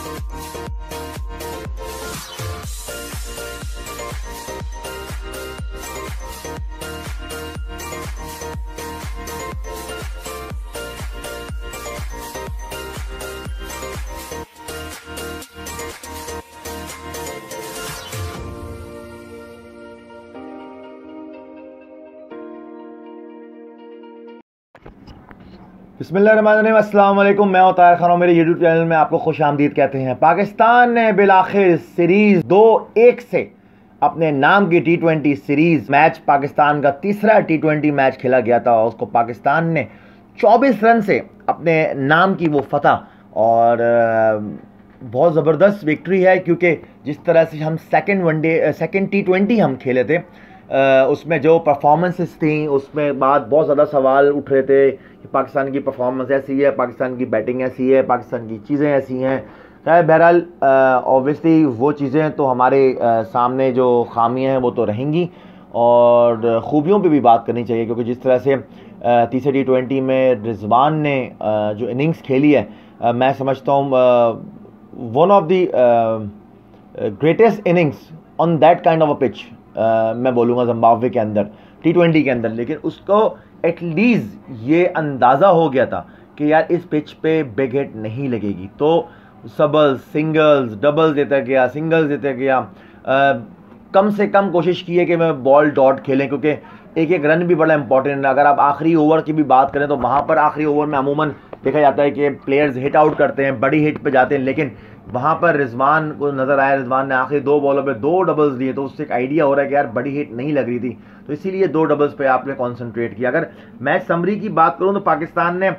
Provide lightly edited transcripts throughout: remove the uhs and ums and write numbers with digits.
बिस्मिल्लाहिर्रहमानिर्रहीम, अस्सलाम वालेकुम। मैं ताहिर खान और मेरे यूट्यूब चैनल में आपको खुश आमदीद कहते हैं। पाकिस्तान ने बिलाखिर सीरीज़ 2-1 से अपने नाम की T20 सीरीज़ मैच, पाकिस्तान का तीसरा T20 मैच खेला गया था और उसको पाकिस्तान ने 24 रन से अपने नाम की वो फतह और बहुत ज़बरदस्त विक्ट्री है। क्योंकि जिस तरह से हम सेकेंड T20 हम खेले थे उसमें जो परफॉर्मेंसेस थी उसमें बाद बहुत ज़्यादा सवाल उठ रहे थे कि पाकिस्तान की परफॉर्मेंस ऐसी है, पाकिस्तान की बैटिंग ऐसी है, पाकिस्तान की चीज़ें ऐसी हैं। खैर बहरहाल ऑब्वियसली वो चीज़ें तो हमारे सामने जो खामियां हैं वो तो रहेंगी और ख़ूबियों पे भी बात करनी चाहिए। क्योंकि जिस तरह से तीसरे T20 में रिजवान ने जो इनिंग्स खेली है, मैं समझता हूँ one of the greatest innings on that kind of a pitch मैं बोलूँगा जिम्बाब्वे के अंदर T20 के अंदर। लेकिन उसको एटलीस्ट ये अंदाज़ा हो गया था कि यार इस पिच पे बिग हिट नहीं लगेगी, तो सबल्स, सिंगल्स, डबल्स देता गया, सिंगल्स देता गया। कम से कम कोशिश की है कि मैं बॉल डॉट खेलें, क्योंकि एक एक रन भी बड़ा इंपॉर्टेंट है। अगर आप आखिरी ओवर की भी बात करें तो वहाँ पर आखिरी ओवर में अमूमन देखा जाता है कि प्लेयर्स हिट आउट करते हैं, बड़ी हिट पे जाते हैं। लेकिन वहाँ पर रिजवान को नज़र आया, रिजवान ने आखिरी 2 बॉलों पे 2 डबल्स दिए, तो उससे एक आइडिया हो रहा है कि यार बड़ी हिट नहीं लग रही थी, तो इसीलिए 2 डबल्स पे आपने कॉन्सेंट्रेट किया। अगर मैच समरी की बात करूँ तो पाकिस्तान ने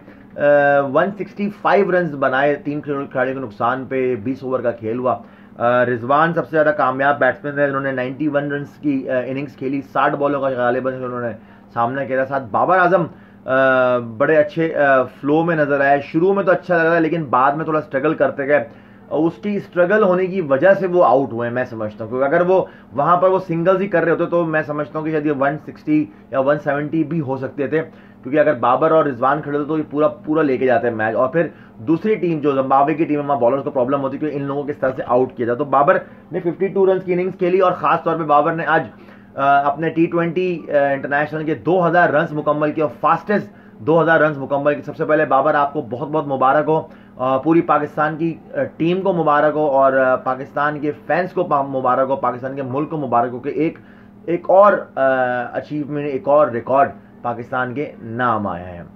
165 रन बनाए 3 खिलाड़ियों के नुकसान पे, 20 ओवर का खेल हुआ। रिजवान सबसे ज़्यादा कामयाब बैट्समैन है, उन्होंने 91 रन की इनिंग्स खेली, 60 बॉलों का गालिबन उन्होंने सामना किया। साथ बाबर आजम बड़े अच्छे फ्लो में नजर आए। शुरू में तो अच्छा लग रहा है लेकिन बाद में थोड़ा स्ट्रगल करते गए, उसकी स्ट्रगल होने की वजह से वो आउट हुए मैं समझता हूँ। क्योंकि अगर वो वहाँ पर वो सिंगल्स ही कर रहे होते तो मैं समझता हूँ कि शायद ये 160 या 170 भी हो सकते थे। क्योंकि अगर बाबर और रिजवान खड़े होते तो ये पूरा लेके जाते हैं मैच। और फिर दूसरी टीम जो जिम्बाब्वे की टीम है, वहाँ बॉलर्स को प्रॉब्लम होती है कि इन लोगों के इस तरह से आउट किया जाए। तो बाबर ने 52 रन की इनिंग्स खेली और ख़ास तौर पर बाबर ने आज अपने T20 इंटरनेशनल के 2000 रन मुकम्मल किए और फास्टेस्ट 2000 रन मुकम्मल किए। सबसे पहले बाबर आपको बहुत बहुत मुबारक हो, पूरी पाकिस्तान की टीम को मुबारक हो और पाकिस्तान के फैंस को मुबारक हो, पाकिस्तान के मुल्क को मुबारक हो कि एक और अचीवमेंट, एक और रिकॉर्ड पाकिस्तान के नाम आया है।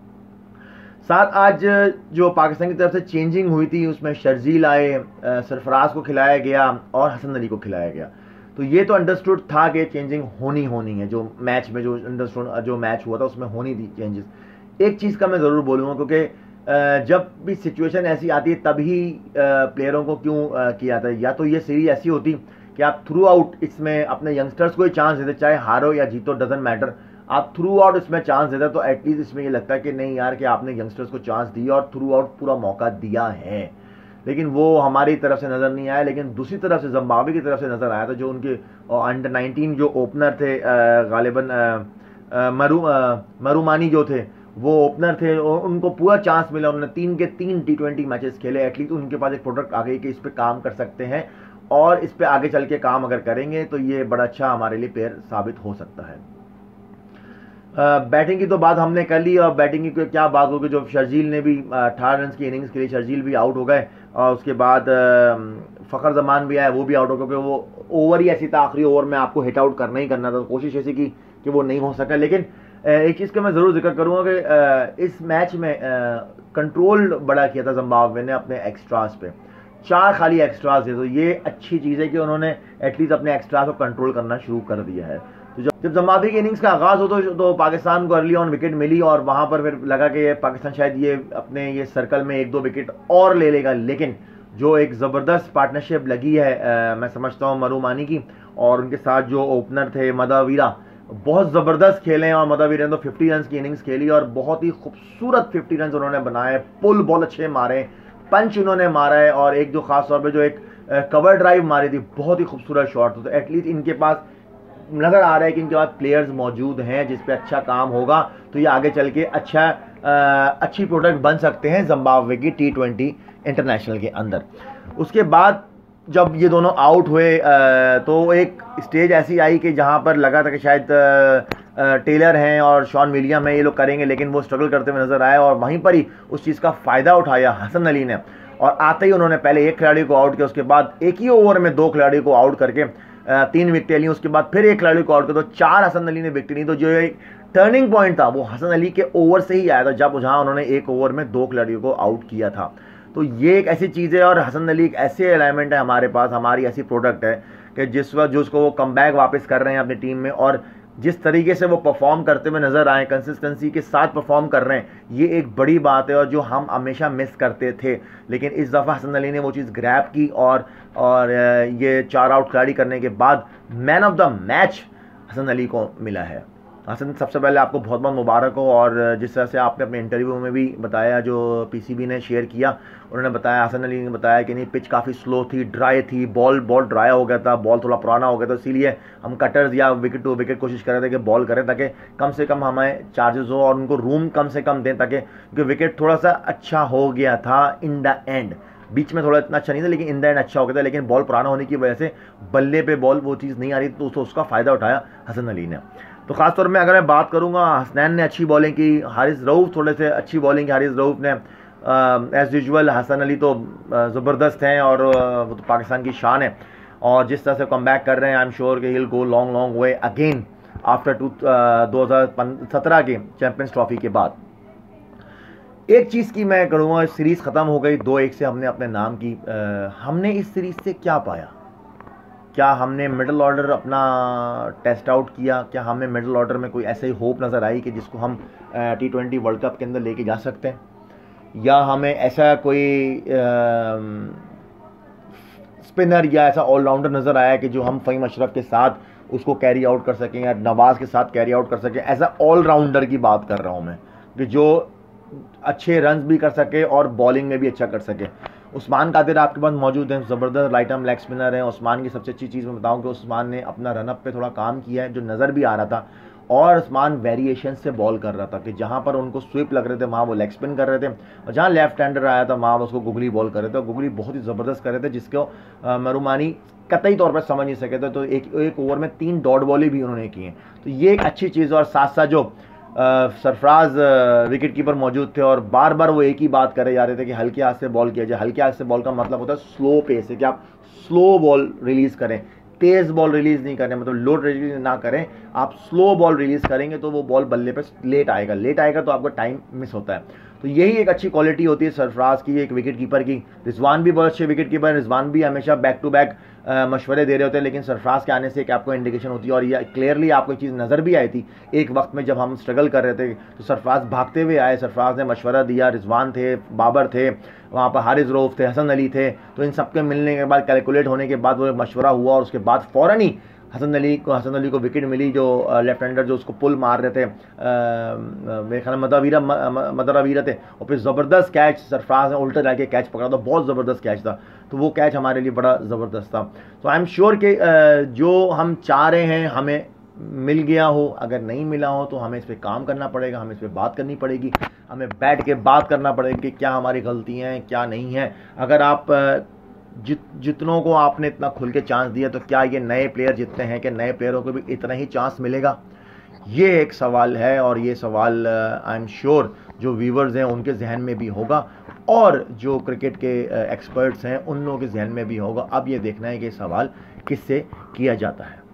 साथ आज जो पाकिस्तान की तरफ से चेंजिंग हुई थी उसमें शर्जील आए, सरफराज को खिलाया गया और हसन अली को खिलाया गया। तो ये तो अंडरस्टूड था कि चेंजिंग होनी है, जो मैच में जो मैच हुआ था उसमें होनी थी चेंजेस। एक चीज़ का मैं ज़रूर बोलूँगा, क्योंकि जब भी सिचुएशन ऐसी आती है तभी प्लेयरों को क्यों किया जाता है। या तो ये सीरीज ऐसी होती कि आप थ्रू आउट इसमें अपने यंगस्टर्स को ही चांस देते, चाहे हारो या जीतो डजेंट मैटर, आप थ्रू आउट इसमें चांस देते तो एटलीस्ट इसमें ये लगता है कि नहीं यार कि आपने यंगस्टर्स को चांस दिया और थ्रू आउट पूरा मौका दिया है। लेकिन वो हमारी तरफ से नज़र नहीं आया, लेकिन दूसरी तरफ से जिम्बाब्वे की तरफ से नज़र आया था। जो उनके अंडर 19 जो ओपनर थे, गालिबन मरूमानी जो थे वो ओपनर थे, और उनको पूरा चांस मिला। उन्होंने 3 के 3 T20 मैचेस खेले। एटलीस्ट उनके पास एक प्रोडक्ट आ गई कि इस पर काम कर सकते हैं और इस पर आगे चल के काम अगर करेंगे तो ये बड़ा अच्छा हमारे लिए प्लेयर साबित हो सकता है। बैटिंग की तो बात हमने कर ली और बैटिंग की क्या बात होगी, जो शर्जील ने भी 18 रन की इनिंग्स के लिए शर्जील भी आउट हो गए और उसके बाद फ़खर जमान भी आया, वो भी आउट हो गए। क्योंकि वो ओवर ही ऐसी था, आखिरी ओवर में आपको हिट आउट करना ही करना था, तो कोशिश ऐसी की कि वो नहीं हो सका। लेकिन एक चीज़ का मैं ज़रूर जिक्र करूँगा कि इस मैच में कंट्रोल बड़ा किया था जिम्बाब्वे ने अपने एक्स्ट्रास पे, 4 खाली एक्स्ट्रास थे। तो ये अच्छी चीज़ है कि उन्होंने एटलीस्ट अपने एक्स्ट्रास को कंट्रोल करना शुरू कर दिया है। तो जब जिम्बाब्वे की इनिंग्स का आगाज़ हो तो पाकिस्तान को अर्ली ऑन विकेट मिली और वहाँ पर फिर लगा कि पाकिस्तान शायद ये अपने ये सर्कल में 1-2 विकेट और ले लेगा। लेकिन जो एक ज़बरदस्त पार्टनरशिप लगी है मैं समझता हूँ मरूमानी की और उनके साथ जो ओपनर थे मदावीरा, बहुत ज़बरदस्त खेले हैं। और मदावीरा ने तो 50 रन की इनिंग्स खेली और बहुत ही खूबसूरत 50 रन उन्होंने बनाए, पुल बहुत अच्छे मारे, पंच उन्होंने मारा है और एक जो खास तौर पे जो एक कवर ड्राइव मारी थी, बहुत ही खूबसूरत शॉट। तो एटलीस्ट इनके पास नज़र आ रहा है कि इनके पास प्लेयर्स मौजूद हैं जिस पे अच्छा काम होगा तो ये आगे चल के अच्छा अच्छी प्रोडक्ट बन सकते हैं जिम्बाब्वे की T20 इंटरनेशनल के अंदर। उसके बाद जब ये दोनों आउट हुए तो एक स्टेज ऐसी आई कि जहाँ पर लगा था कि शायद टेलर हैं और शॉन विलियम हैं, ये लोग करेंगे, लेकिन वो स्ट्रगल करते हुए नजर आए और वहीं पर ही उस चीज़ का फ़ायदा उठाया हसन अली ने और आते ही उन्होंने पहले एक खिलाड़ी को आउट किया, उसके बाद एक ही ओवर में 2 खिलाड़ी को आउट करके 3 विकेटें ली, उसके बाद फिर एक खिलाड़ी को आउट किया तो 4 हसन अली ने विकेट ली। तो जो एक टर्निंग पॉइंट था वो हसन अली के ओवर से ही आया था, जब जहाँ उन्होंने एक ओवर में 2 खिलाड़ियों को आउट किया था। तो ये एक ऐसी चीज़ है और हसन अली एक ऐसे एलिमेंट है हमारे पास, हमारी ऐसी प्रोडक्ट है कि जिस वक्त जो उसको वो कमबैक वापस कर रहे हैं अपनी टीम में और जिस तरीके से वो परफॉर्म करते हुए नजर आए, कंसिस्टेंसी के साथ परफॉर्म कर रहे हैं, ये एक बड़ी बात है और जो हम हमेशा मिस करते थे। लेकिन इस दफ़ा हसन अली ने वो चीज़ ग्रैब की और ये 4 आउट खिलाड़ी करने के बाद man of the match Hasan Ali को मिला है। हसन, सबसे पहले आपको बहुत बहुत मुबारक हो। और जिस तरह से आपने अपने इंटरव्यू में भी बताया, जो पीसीबी ने शेयर किया, उन्होंने बताया, हसन अली ने बताया कि नहीं, पिच काफ़ी स्लो थी, ड्राई थी, बॉल ड्राई हो गया था, बॉल थोड़ा पुराना हो गया था, इसीलिए हम कटर्स या विकेट टू विकेट कोशिश कर रहे थे कि बॉल करें ताकि कम से कम हमें चार्जेस हो और उनको रूम कम से कम दें, ताकि क्योंकि विकेट थोड़ा सा अच्छा हो गया था इन द एंड, बीच में थोड़ा इतना अच्छा नहीं था लेकिन इन द एंड अच्छा हो गया था, लेकिन बॉल पुराना होने की वजह से बल्ले पे बॉल वो चीज़ नहीं आ रही, तो उसका फ़ायदा उठाया हसन अली ने। तो ख़ासतौर में अगर मैं बात करूँगा, हसनैन ने अच्छी बॉलिंग की, हारिस रऊफ़ थोड़े से अच्छी बॉलिंग की, हारिस रऊफ़ ने एज़ यूजुअल। हसन अली तो ज़बरदस्त हैं और वो तो पाकिस्तान की शान है और जिस तरह से कम बैक कर रहे हैं, आई एम श्योर कि he will go long way again after 2017 के चैम्पियंस ट्रॉफी के बाद। एक चीज़ की मैं करूँगा, सीरीज़ ख़त्म हो गई 2-1 से, हमने अपने नाम की, हमने इस सीरीज़ से क्या पाया? क्या हमने मिडल ऑर्डर अपना टेस्ट आउट किया? क्या हमें मिडल ऑर्डर में कोई ऐसे ही होप नज़र आई कि जिसको हम T20 वर्ल्ड कप के अंदर लेके जा सकते हैं? या हमें ऐसा कोई स्पिनर या ऐसा ऑलराउंडर नज़र आया कि जो हम फ़हीम अशरफ के साथ उसको कैरी आउट कर सकें या नवाज़ के साथ कैरी आउट कर सकें? ऐसा ऑलराउंडर की बात कर रहा हूँ मैं कि जो अच्छे रन्स भी कर सके और बॉलिंग में भी अच्छा कर सके। उस्मान कादिर आपके पास मौजूद हैं, ज़बरदस्त राइट आर्म लेग स्पिनर हैं। उस्मान की सबसे अच्छी चीज़ मैं बताऊं कि उस्मान ने अपना रनअप पे थोड़ा काम किया है, जो नज़र भी आ रहा था, और उस्मान वेरिएशन से बॉल कर रहा था कि जहां पर उनको स्वीप लग रहे थे वहाँ वो लेग स्पिन कर रहे थे और जहाँ लेफ्ट हैंडर आया था वहाँ उसको गुगली बॉल कर रहे थे और गुगली बहुत ही ज़बरदस्त कर रहे थे, जिसको मरूमानी कतई तौर पर समझ नहीं सके थे। तो एक ओवर में 3 डॉट बॉलें भी उन्होंने की हैं, तो ये एक अच्छी चीज़। और साथ साथ जो सरफराज विकेट कीपर मौजूद थे और बार बार वो एक ही बात करे जा रहे थे कि हल्के हाथ से बॉल किया जाए। हल्के हाथ से बॉल का मतलब होता है स्लो पेस है, कि आप स्लो बॉल रिलीज़ करें, तेज़ बॉल रिलीज़ नहीं करें, मतलब लो रिलीज ना करें, आप स्लो बॉल रिलीज़ करेंगे तो वो बॉल बल्ले पे लेट आएगा तो आपका टाइम मिस होता है। तो यही एक अच्छी क्वालिटी होती है सरफराज की, एक विकेट कीपर की। रिजवान भी बहुत अच्छे विकेट कीपर हैं, रिजवान भी हमेशा बैक टू बैक मशवरे दे रहे होते हैं, लेकिन सरफराज के आने से एक आपको इंडिकेशन होती है और ये क्लियरली आपको एक चीज़ नज़र भी आई थी एक वक्त में जब हम स्ट्रगल कर रहे थे तो सरफराज भागते हुए आए, सरफराज ने मशवरा दिया, रिजवान थे, बाबर थे, वहाँ पर हारिस रऊफ़ थे, हसन अली थे, तो इन सबके मिलने के बाद, कैलकुलेट होने के बाद वो मशवरा हुआ और उसके बाद फ़ौरन ही हसन अली को विकेट मिली, जो लेफ्ट हैंडर जो उसको पुल मार रहे थे, मेरे ख्याल में मदरावीरा थे, और फिर ज़बरदस्त कैच सरफराज ने उल्टा जाके कैच पकड़ा था, बहुत ज़बरदस्त कैच था, तो वो कैच हमारे लिए बड़ा ज़बरदस्त था। तो आई एम श्योर कि जो हम चाह रहे हैं हमें मिल गया हो, अगर नहीं मिला हो तो हमें इस पर काम करना पड़ेगा, हमें इस पर बात करनी पड़ेगी, हमें बैठ के बात करना पड़ेगा कि क्या हमारी गलतियाँ हैं क्या नहीं हैं। अगर आप जितनों को आपने इतना खुल के चांस दिया तो क्या ये नए प्लेयर जितने हैं कि नए प्लेयरों को भी इतना ही चांस मिलेगा? ये एक सवाल है और ये सवाल आई एम श्योर जो व्यूवर्स हैं उनके जहन में भी होगा और जो क्रिकेट के एक्सपर्ट्स हैं उन लोगों के जहन में भी होगा। अब ये देखना है कि सवाल किससे किया जाता है।